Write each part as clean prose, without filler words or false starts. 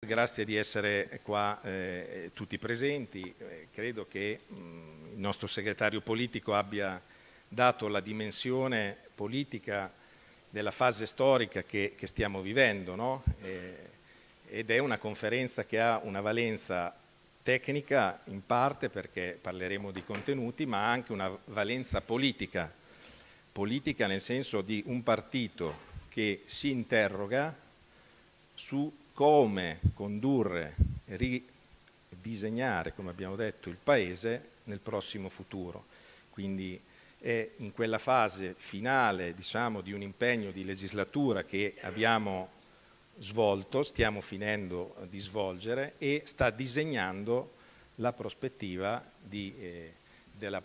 grazie di essere qua tutti presenti. Credo che il nostro segretario politico abbia dato la dimensione politica della fase storica che stiamo vivendo, no? Ed è una conferenza che ha una valenza tecnica in parte perché parleremo di contenuti, ma anche una valenza politica nel senso di un partito che si interroga su come condurre e ridisegnare, come abbiamo detto, il Paese nel prossimo futuro. Quindi è in quella fase finale, diciamo, di un impegno di legislatura che abbiamo svolto, stiamo finendo di svolgere e sta disegnando la prospettiva delle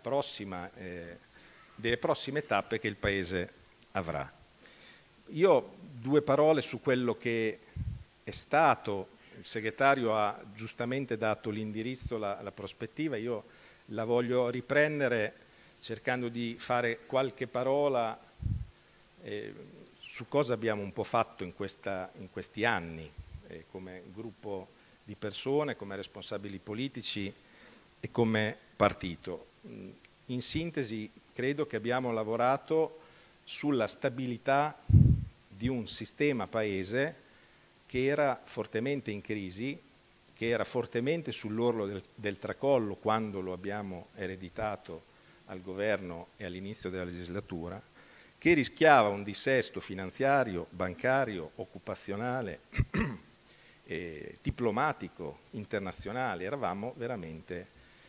prossime tappe che il Paese avrà. Io due parole su quello che è stato, il segretario ha giustamente dato l'indirizzo, la prospettiva, io la voglio riprendere cercando di fare qualche parola su cosa abbiamo un po' fatto in questi anni come gruppo di persone, come responsabili politici e come partito. In sintesi credo che abbiamo lavorato sulla stabilità di un sistema paese che era fortemente in crisi, che era fortemente sull'orlo del tracollo quando lo abbiamo ereditato al governo e all'inizio della legislatura, che rischiava un dissesto finanziario, bancario, occupazionale, diplomatico, internazionale. Eravamo veramente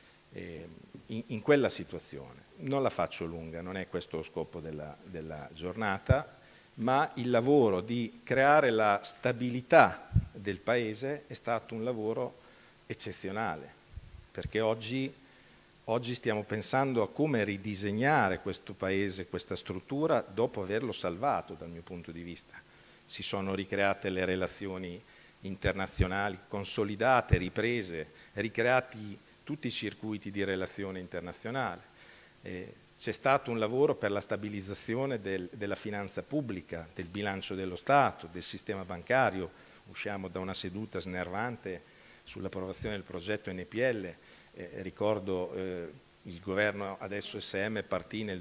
in quella situazione. Non la faccio lunga, non è questo lo scopo della giornata, ma il lavoro di creare la stabilità del Paese è stato un lavoro eccezionale, perché oggi stiamo pensando a come ridisegnare questo Paese, questa struttura, dopo averlo salvato dal mio punto di vista. Si sono ricreate le relazioni internazionali, consolidate, riprese, ricreati tutti i circuiti di relazione internazionale. C'è stato un lavoro per la stabilizzazione della finanza pubblica, del bilancio dello Stato, del sistema bancario. Usciamo da una seduta snervante sull'approvazione del progetto NPL. Ricordo il governo adesso SM partì nel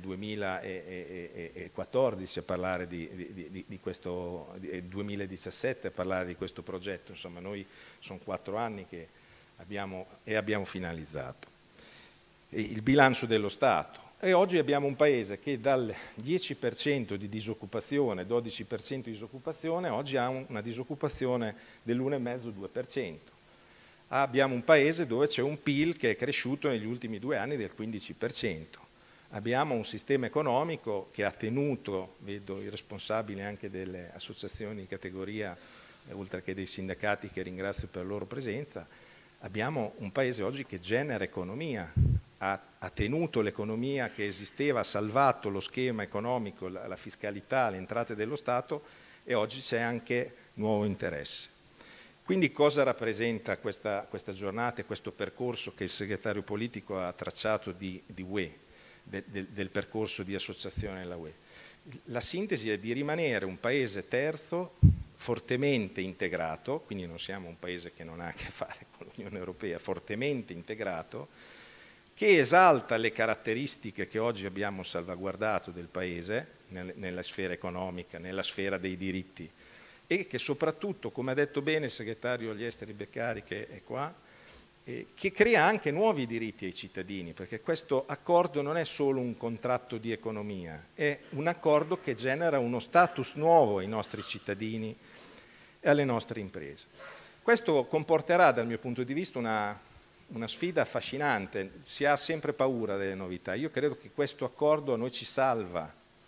2014 a parlare di questo, 2017 a parlare di questo progetto. Insomma, noi sono 4 anni che abbiamo finalizzato. Il bilancio dello Stato. E oggi abbiamo un Paese che dal 10% di disoccupazione, 12% di disoccupazione, oggi ha una disoccupazione dell'1,5-2%. Abbiamo un Paese dove c'è un PIL che è cresciuto negli ultimi 2 anni del 15%. Abbiamo un sistema economico che ha tenuto, vedo i responsabili anche delle associazioni di categoria, oltre che dei sindacati che ringrazio per la loro presenza, abbiamo un Paese oggi che genera economia, ha tenuto l'economia che esisteva, ha salvato lo schema economico, la fiscalità, le entrate dello Stato e oggi c'è anche nuovo interesse. Quindi cosa rappresenta questa giornata e questo percorso che il segretario politico ha tracciato di UE, del percorso di associazione della UE? La sintesi è di rimanere un Paese terzo, fortemente integrato, quindi non siamo un Paese che non ha a che fare con l'Unione Europea, fortemente integrato, che esalta le caratteristiche che oggi abbiamo salvaguardato del Paese, nella sfera economica, nella sfera dei diritti, e che soprattutto, come ha detto bene il segretario agli esteri Beccari che è qua, che crea anche nuovi diritti ai cittadini, perché questo accordo non è solo un contratto di economia, è un accordo che genera uno status nuovo ai nostri cittadini e alle nostre imprese. Questo comporterà dal mio punto di vista una sfida affascinante, si ha sempre paura delle novità. Io credo che questo accordo a noi ci salva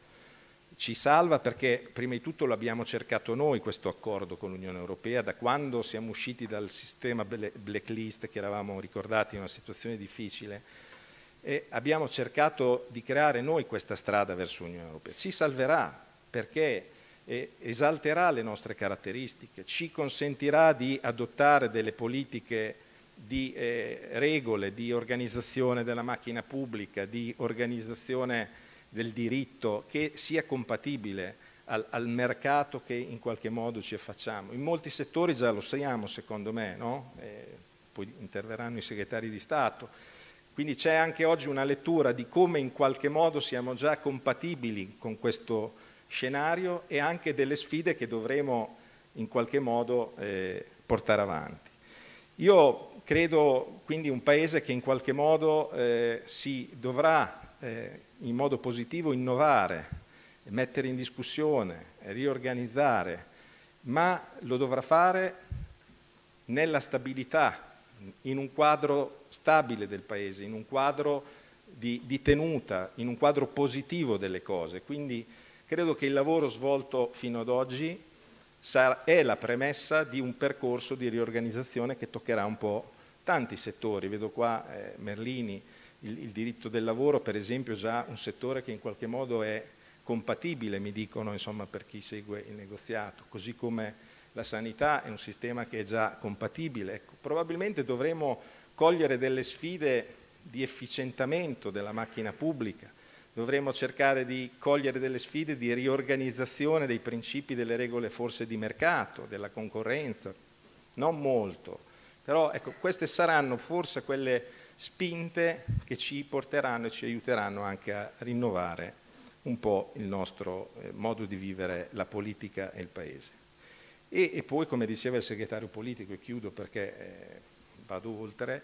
perché prima di tutto l'abbiamo cercato noi questo accordo con l'Unione Europea, da quando siamo usciti dal sistema blacklist, che eravamo ricordati in una situazione difficile, e abbiamo cercato di creare noi questa strada verso l'Unione Europea. Ci salverà perché esalterà le nostre caratteristiche, ci consentirà di adottare delle politiche di regole, di organizzazione della macchina pubblica, di organizzazione del diritto che sia compatibile al mercato che in qualche modo ci affacciamo. In molti settori già lo siamo, secondo me, no? Poi interverranno i segretari di Stato. Quindi c'è anche oggi una lettura di come in qualche modo siamo già compatibili con questo scenario e anche delle sfide che dovremo in qualche modo portare avanti. Io credo quindi un Paese che in qualche modo si dovrà in modo positivo innovare, mettere in discussione, riorganizzare, ma lo dovrà fare nella stabilità, in un quadro stabile del Paese, in un quadro di tenuta, in un quadro positivo delle cose. Quindi credo che il lavoro svolto fino ad oggi è la premessa di un percorso di riorganizzazione che toccherà un po' tanti settori. Vedo qua Merlini, il diritto del lavoro per esempio è già un settore che in qualche modo è compatibile, mi dicono, insomma, per chi segue il negoziato, così come la sanità è un sistema che è già compatibile. Ecco, probabilmente dovremo cogliere delle sfide di efficientamento della macchina pubblica, dovremo cercare di cogliere delle sfide di riorganizzazione dei principi delle regole forse di mercato, della concorrenza, non molto, però ecco, queste saranno forse quelle spinte che ci porteranno e ci aiuteranno anche a rinnovare un po' il nostro modo di vivere la politica e il Paese. E poi, come diceva il segretario politico, e chiudo perché vado oltre,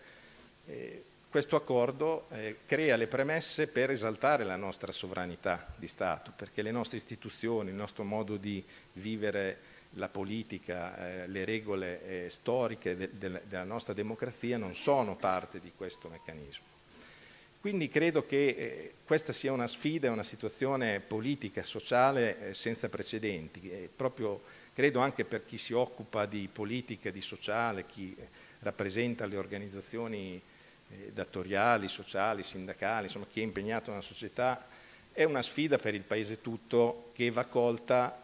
questo accordo crea le premesse per esaltare la nostra sovranità di Stato, perché le nostre istituzioni, il nostro modo di vivere la politica, le regole storiche della nostra democrazia non sono parte di questo meccanismo. Quindi credo che questa sia una sfida, una situazione politica, sociale senza precedenti, proprio credo anche per chi si occupa di politica, di sociale, chi rappresenta le organizzazioni datoriali, sociali, sindacali, insomma chi è impegnato nella società, è una sfida per il Paese tutto che va colta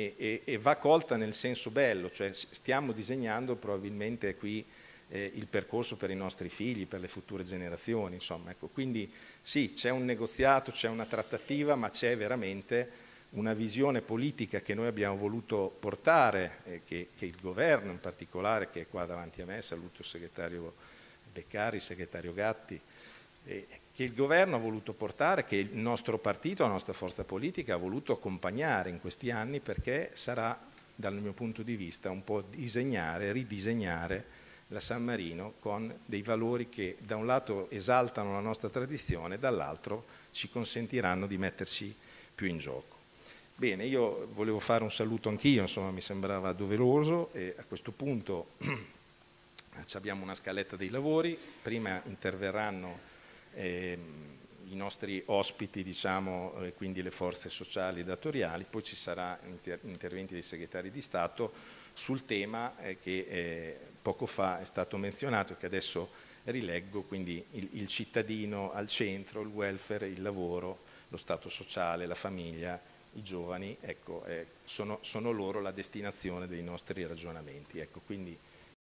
e va colta nel senso bello, cioè stiamo disegnando probabilmente qui il percorso per i nostri figli, per le future generazioni, insomma, ecco. Quindi sì, c'è un negoziato, c'è una trattativa, ma c'è veramente una visione politica che noi abbiamo voluto portare, che il governo in particolare, che è qua davanti a me, saluto il segretario Beccari, il segretario Gatti, che il governo ha voluto portare, che il nostro partito, la nostra forza politica ha voluto accompagnare in questi anni, perché sarà, dal mio punto di vista, un po' disegnare, ridisegnare la San Marino con dei valori che da un lato esaltano la nostra tradizione, dall'altro ci consentiranno di metterci più in gioco. Bene, io volevo fare un saluto anch'io, insomma mi sembrava doveroso, e a questo punto abbiamo una scaletta dei lavori, prima interverranno i nostri ospiti, diciamo, quindi le forze sociali e datoriali, poi ci sarà interventi dei segretari di Stato sul tema che poco fa è stato menzionato e che adesso rileggo, quindi il cittadino al centro, il welfare, il lavoro, lo stato sociale, la famiglia, i giovani, ecco, sono loro la destinazione dei nostri ragionamenti. Ecco, quindi